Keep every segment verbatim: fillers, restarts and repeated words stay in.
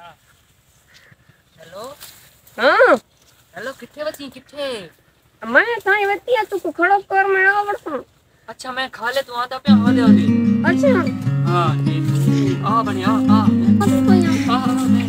Hello हाँ hello किथे बची किथे? मैं ताई वती है, तू को खड़ो कर मैं आवड़ता। अच्छा मैं खा ले, तू आता पे हो दे होली। अच्छा हां ठीक आ बढ़िया आ अभी कोई आ आ मैं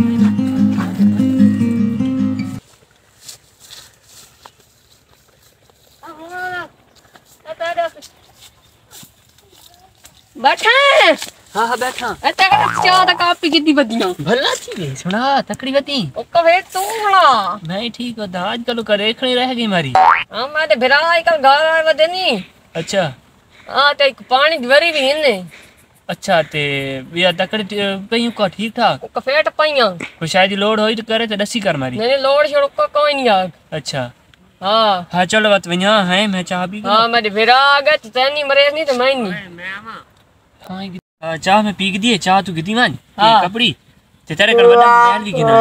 बैठा हां हां बैठा अते चाह दा कापी कितनी बदियां भला थी गई सुना तकड़ी बती ओ कवे तू बड़ा मैं ठीक हो आज कल का रेखणी रह गई मारी। हां मैं ते भिरा कल घर आए वदे नी। अच्छा हां ते पानी भरी भी इने। अच्छा ते या तकड़ी पई को ठीक ठाक ओ कफेट पईया को शायद लोड होई तो करे तो दसी कर मारी नहीं लोड छोड़ को कोई नहीं आ। अच्छा हां हां चलो बात व냐 है मैं चाह भी हां मैं भिरा आ गया तैनी मरे नहीं तो मैं नहीं मैं आवा। हां चाह मैं पी दिए चाह तू गिदी मान कपड़ी ते तेरे कर बड़ा बैल भी गिना।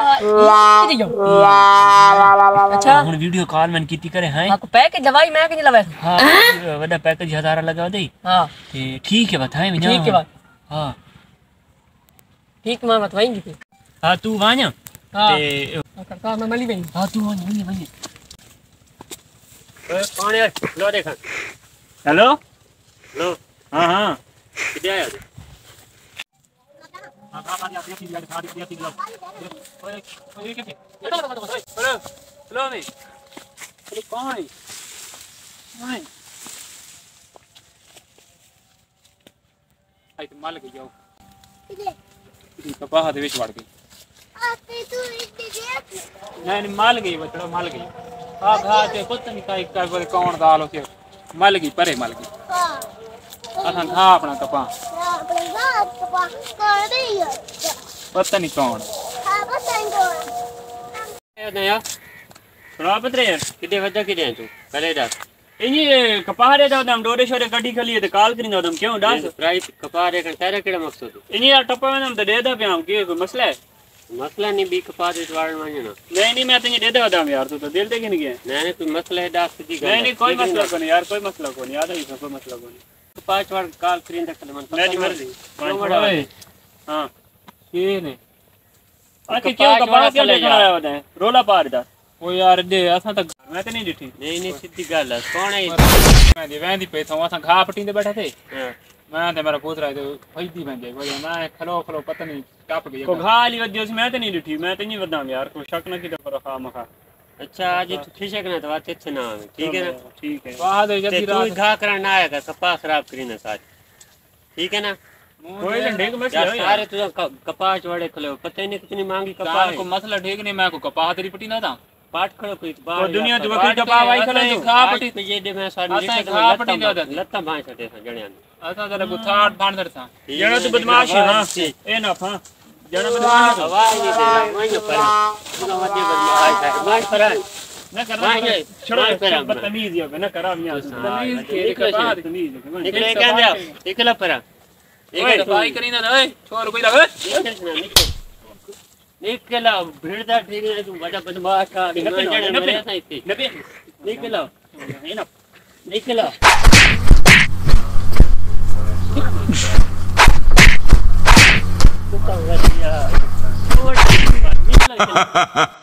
अच्छा हुन वीडियो कॉल मन कीती करे हैं आपको पैकेज दवाई मैं के लवे। हां बड़ा पैकेज हजार लगा दे। हां ते ठीक है बताए व냐 ठीक है बात। हां ठीक मैं बताएंगी ते हां तू वा냐 ते काका मैं मली बनी। हां तू वा냐 व냐 व냐 ए पानी लो देखा हेलो लो हां हां किधर आया हां हां बात ये तीन गाड़ी खाड़ी तीन लो ओए ओए के हेलो हेलो नहीं अरे कौन है नहीं आई तो माल गई जाओ किधर कपाह दे विच वड़ गई आते तू इतनी देर नहीं माल गई बचड़ा माल गई हां घा ते पता नहीं काई का बोले कौन दाल होके मल गई परे मल गई। हां असा घा अपना कपा अपना घा कपा कर दे पता नहीं कौन हां पता नहीं कौन ए नया सुना पत्रे किदे वजह किदे तू करे जा इनी कपा रे दा दम डोरे छोरे गड्डी खली ते कॉल करिन दम क्यों डास राइट कपा रे कर तेरे केड़ा मकसद इनी यार टप्पा में दम दे दा पे हम के कोई मसला है मसला नहीं बी कपा दे वाड़ माने ना नहीं नहीं मैं तुझे दे दे दम यार तू तो दिल दे के नहीं गया नहीं नहीं कोई मसला है दास की नहीं नहीं कोई मसला को नहीं यार कोई मसला को नहीं याद है कोई मसला को नहीं पांच बार कॉल करिन तक मन मेरी मर्जी हां ये ने आके क्यों कपा क्यों लेकर आया होता है रोला पार दा ओ यार दे असा तक मैं तो नहीं डिठी नहीं नहीं सीधी गल है कौन है मैं दी वेंदी पे था असा घा पटी दे बैठा थे हां मैं ते मेरा पुत्र है तो फैदी बन जाए बोले मैं खलो खलो पता नहीं टप गई को घाली वदियो से मैं तो नहीं डिठी मैं तो नहीं वदाम यार कोई शक ना की तो खा मखा। अच्छा आज तू खिशक ना तो बात अच्छे ना ठीक है ना ठीक है वाह दे जल्दी रात घा करना ना आएगा कपास खराब करीना साथ ठीक है ना कोई लंडे को मसला सारे तू कपास वाड़े खलो पता नहीं कितनी मांगी कपास को मसला ठीक नहीं मैं को कपास तेरी पटी ना था पाट खड़ो कोई बाहर दुनिया जो बकरी कपा वाई खलो तू खा पटी पे ये दे मैं सारी खा पटी दे लत्ता भाई छटे जणिया असा जरा गुथाट भांडर था जणो तू बदमाश है हां ए ना फा जणो बदमाश हवाई नहीं दे वही न पर तू मध्य बदमाश है मार पर ना करना छोड़ो बदतमीज है ना करा मियां तमीज के कपा तमीज निकले क्या दे निकला पर एक भाई करी ना ओए छोर कोई लगे निकला भिड़दा ठीक है तू बड़ा बदमाश का निकल निकला है ना निकला तो बढ़िया